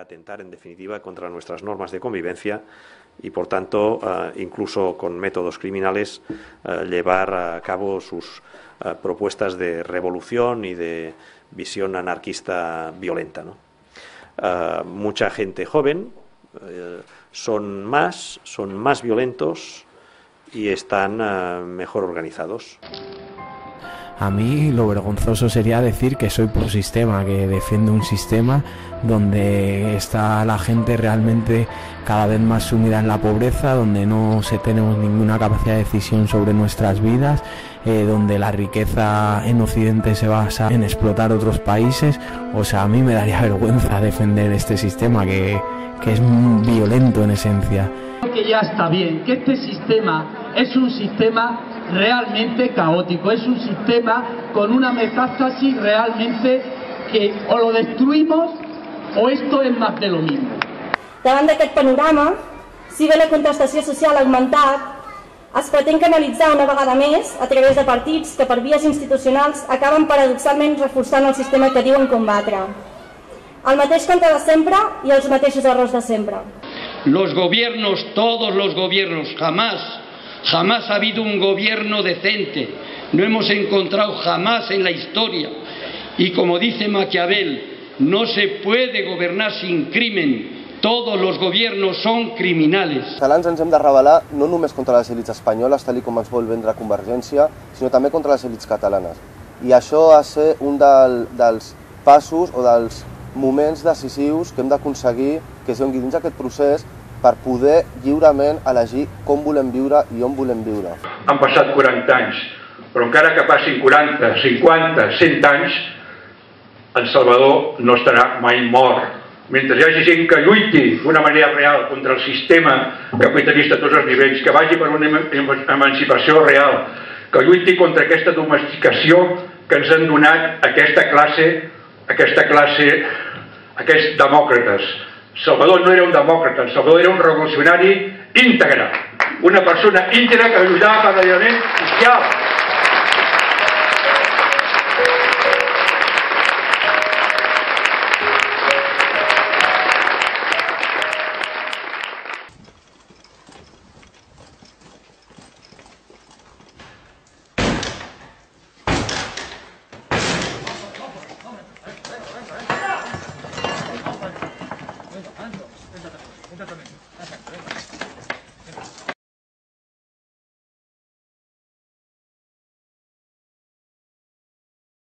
atentar en definitiva contra nuestras normas de convivencia y por tanto incluso con métodos criminales llevar a cabo sus propuestas de revolución y de visión anarquista violenta, ¿no? Mucha gente joven son más violentos y están mejor organizados. A mí lo vergonzoso sería decir que soy pro sistema, que defiendo un sistema donde está la gente realmente cada vez más sumida en la pobreza, donde no tenemos ninguna capacidad de decisión sobre nuestras vidas, donde la riqueza en Occidente se basa en explotar otros países. O sea, a mí me daría vergüenza defender este sistema que es violento en esencia. Que ya está bien, que este sistema es un sistema realmente caótico, es un sistema con una metástasis realmente que o lo destruimos o esto es más de lo mismo. Davant d'aquest panorama, si bé la contestació social ha augmentat, es pretén canalitzar una vegada més a través de partits que per vies institucionals acaben paradoxalment reforçant el sistema que diuen combatre. El mateix contra de sempre i els mateixos errors de sempre. Los gobiernos, todos los gobiernos, jamás ha habido un gobierno decente. No hemos encontrado jamás en la historia. Y como dice Maquiavel, no se puede gobernar sin crimen. Todos los gobiernos son criminales. Els catalans ens hem de rebel·lar no només contra les elits espanyoles, tal com ens vol vendre Convergència, sinó també contra les elits catalanes. I això ha de ser un dels passos o dels moments decisius que hem d'aconseguir que sigui dins d'aquest procés per poder lliurement elegir com volem viure i on volem viure. Han passat 40 anys, però encara que passin 40, 50, 100 anys, en Salvador no estarà mai mort. Mentre hi hagi gent que lluiti d'una manera real contra el sistema capitalista a tots els nivells, que vagi per una emancipació real, que lluiti contra aquesta domesticació que ens han donat aquesta classe, aquests demòcrates. Salvador no era un demòcrata, Salvador era un revolucionari íntegre, una persona íntegra que lluitava per l'alliberament social. Exactamente.